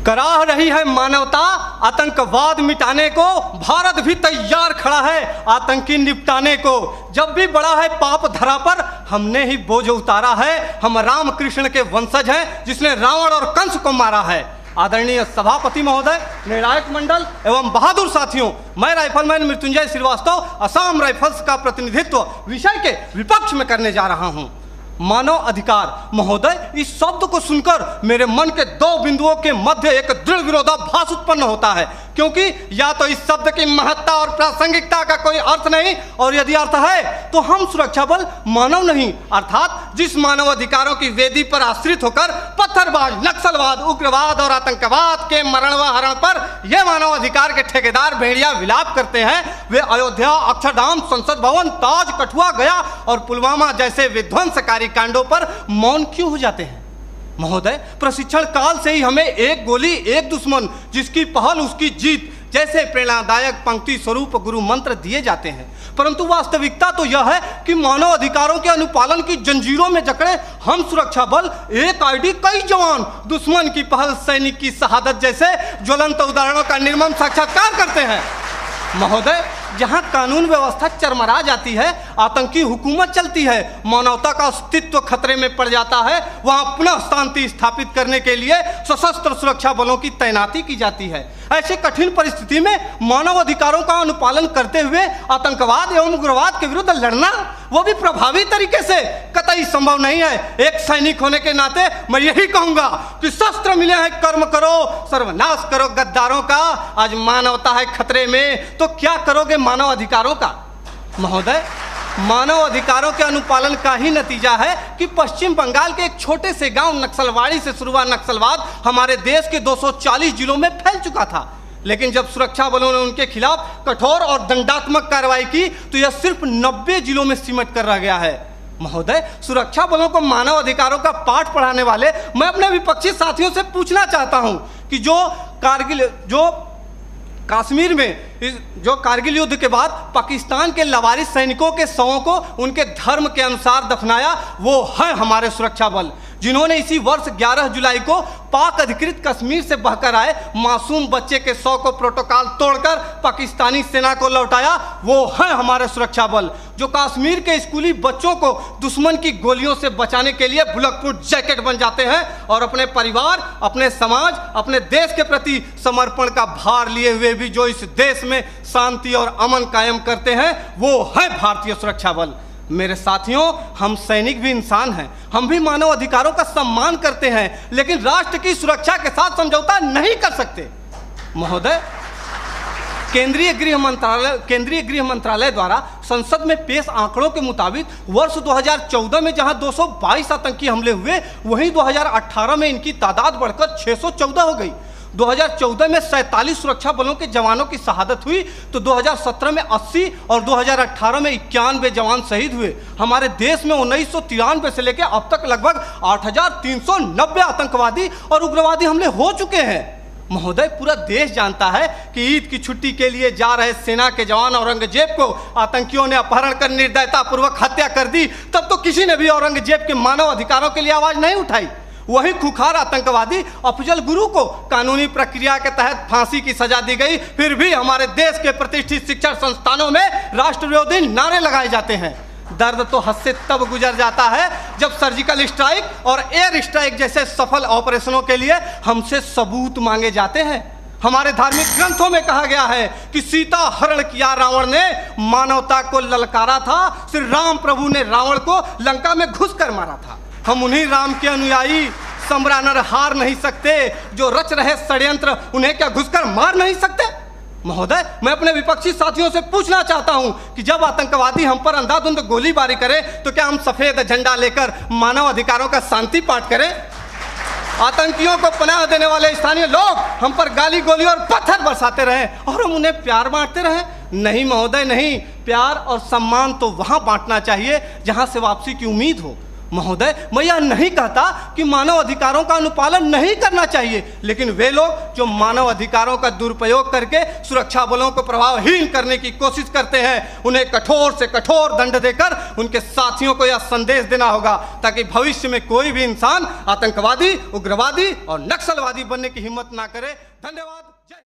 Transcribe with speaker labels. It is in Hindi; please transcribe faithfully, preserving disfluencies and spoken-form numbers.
Speaker 1: कराह रही है मानवता आतंकवाद मिटाने को, भारत भी तैयार खड़ा है आतंकी निपटाने को। जब भी बड़ा है पाप धरा पर, हमने ही बोझ उतारा है। हम राम कृष्ण के वंशज हैं जिसने रावण और कंस को मारा है। आदरणीय सभापति महोदय, निर्णायक मंडल एवं बहादुर साथियों, मैं राइफलमैन मृत्युंजय श्रीवास्तव असम राइफल्स का प्रतिनिधित्व विषय के विपक्ष में करने जा रहा हूं। मानव अधिकार महोदय, इस शब्द को सुनकर मेरे मन के दो बिंदुओं के मध्य एक दृढ़ विरोधाभास उत्पन्न होता है, क्योंकि या तो इस शब्द की महत्ता और प्रासंगिकता का कोई अर्थ नहीं, और यदि अर्थ है तो हम सुरक्षा बल मानव नहीं, अर्थात जिस मानव अधिकारों की वेदी पर आश्रित होकर पत्थरबाज, नक्सलवाद, उग्रवाद और आतंकवाद के मरण व हरण पर यह मानव अधिकार के ठेकेदार भेड़िया विलाप करते हैं, वे अयोध्या, अक्षरधाम, संसद भवन, ताज, कठुआ, गया और पुलवामा जैसे विध्वंसकारी कांडों पर मौन क्यों हो जाते हैं? महोदय, प्रशिक्षण काल से ही हमें एक गोली एक दुश्मन, जिसकी पहल उसकी जीत जैसे प्रेरणादायक पंक्ति स्वरूप गुरु मंत्र दिए जाते हैं, परंतु वास्तविकता तो यह है कि मानव अधिकारों के अनुपालन की जंजीरों में जकड़े हम सुरक्षा बल एक आईडी कई जवान दुश्मन की पहल, सैनिक की शहादत जैसे ज्वलंत उदाहरणों का निर्मम साक्षात्कार करते हैं। महोदय, जहां कानून व्यवस्था चरमरा जाती है, आतंकी हुकूमत चलती है, मानवता का अस्तित्व खतरे में पड़ जाता है, वहां पुनः शांति स्थापित करने के लिए सशस्त्र सुरक्षा बलों की तैनाती की जाती है। ऐसी कठिन परिस्थिति में मानव अधिकारों का अनुपालन करते हुए आतंकवाद एवं उग्रवाद के विरुद्ध लड़ना, वो भी प्रभावी तरीके से, कतई संभव नहीं है। एक सैनिक होने के नाते मैं यही कहूंगा कि शस्त्र मिले हैं, कर्म करो, सर्वनाश करो गद्दारों का। आज मानवता है खतरे में, तो क्या करोगे मानव अधिकारों का? महोदय, मानव अधिकारों के अनुपालन का ही नतीजा है कि पश्चिम बंगाल के एक छोटे से गांव नक्सलवाड़ी से शुरू हुआ नक्सलवाद हमारे देश के दो सौ चालीस जिलों में फैल चुका था, लेकिन जब सुरक्षा बलों ने उनके खिलाफ कठोर और दंडात्मक कार्रवाई की तो यह सिर्फ नब्बे जिलों में सिमट कर रह गया है। महोदय, सुरक्षा बलों को मानव अधिकारों का पाठ पढ़ाने वाले मैं अपने विपक्षी साथियों से पूछना चाहता हूं कि जो कारगिल जो कश्मीर में जो कारगिल युद्ध के बाद पाकिस्तान के लवारिस सैनिकों के शवों को उनके धर्म के अनुसार दफनाया, वो है हमारे सुरक्षा बल। जिन्होंने इसी वर्ष ग्यारह जुलाई को पाक अधिकृत कश्मीर से बहकर आए मासूम बच्चे के शव को प्रोटोकॉल तोड़कर पाकिस्तानी सेना को लौटाया, वो है हमारे सुरक्षा बल। जो कश्मीर के स्कूली बच्चों को दुश्मन की गोलियों से बचाने के लिए बुलेट प्रूफ जैकेट बन जाते हैं और अपने परिवार, अपने समाज, अपने देश के प्रति समर्पण का भार लिए हुए भी जो इस देश में शांति और अमन कायम करते हैं, वो है भारतीय सुरक्षा बल। मेरे साथियों, हम सैनिक भी इंसान हैं, हम भी मानव अधिकारों का सम्मान करते हैं, लेकिन राष्ट्र की सुरक्षा के साथ समझौता नहीं कर सकते। महोदय, केंद्रीय गृह मंत्रालय केंद्रीय गृह मंत्रालय द्वारा संसद में पेश आंकड़ों के मुताबिक वर्ष दो हज़ार चौदह में जहां दो सौ बाईस आतंकी हमले हुए, वहीं दो हज़ार अठारह में इनकी तादाद बढ़कर छह सौ चौदह हो गई। दो हज़ार चौदह में सैंतालीस सुरक्षा बलों के जवानों की शहादत हुई तो दो हज़ार सत्रह में अस्सी और दो हज़ार अठारह में इक्यानवे जवान शहीद हुए। हमारे देश में उन्नीस सौ तिरानवे से लेकर अब तक लगभग आठ हजार तीन सौ नब्बे आतंकवादी और उग्रवादी हमले हो चुके हैं। महोदय, पूरा देश जानता है कि ईद की छुट्टी के लिए जा रहे सेना के जवान औरंगजेब को आतंकियों ने अपहरण कर निर्दयतापूर्वक हत्या कर दी, तब तो किसी ने भी औरंगजेब के मानव अधिकारों के लिए आवाज नहीं उठाई। वही खुखार आतंकवादी अफजल गुरु को कानूनी प्रक्रिया के तहत फांसी की सजा दी गई, फिर भी हमारे देश के प्रतिष्ठित शिक्षण संस्थानों में राष्ट्र विरोधी नारे लगाए जाते हैं। दर्द तो हद से तब गुजर जाता है जब सर्जिकल स्ट्राइक और एयर स्ट्राइक जैसे सफल ऑपरेशनों के लिए हमसे सबूत मांगे जाते हैं। हमारे धार्मिक ग्रंथों में कहा गया है कि सीता हरण किया रावण ने, मानवता को ललकारा था, श्री राम प्रभु ने रावण को लंका में घुस कर मारा था। हम उन्हीं राम के अनुयायी सम्रानर हार नहीं सकते, जो रच रहे षड्यंत्र उन्हें क्या घुसकर मार नहीं सकते? महोदय, मैं अपने विपक्षी साथियों से पूछना चाहता हूं कि जब आतंकवादी हम पर अंधाधुंध गोलीबारी करें तो क्या हम सफेद झंडा लेकर मानव अधिकारों का शांति पाठ करें? आतंकियों को पनाह देने वाले स्थानीय लोग हम पर गाली गोली और पत्थर बरसाते रहें और हम उन्हें प्यार बांटते रहें? नहीं महोदय, नहीं। प्यार और सम्मान तो वहां बांटना चाहिए जहां से वापसी की उम्मीद हो। महोदय, मैं यह नहीं कहता कि मानव अधिकारों का अनुपालन नहीं करना चाहिए, लेकिन वे लोग जो मानव अधिकारों का दुरुपयोग करके सुरक्षा बलों को प्रभावहीन करने की कोशिश करते हैं, उन्हें कठोर से कठोर दंड देकर उनके साथियों को यह संदेश देना होगा ताकि भविष्य में कोई भी इंसान आतंकवादी, उग्रवादी और नक्सलवादी बनने की हिम्मत ना करे। धन्यवाद।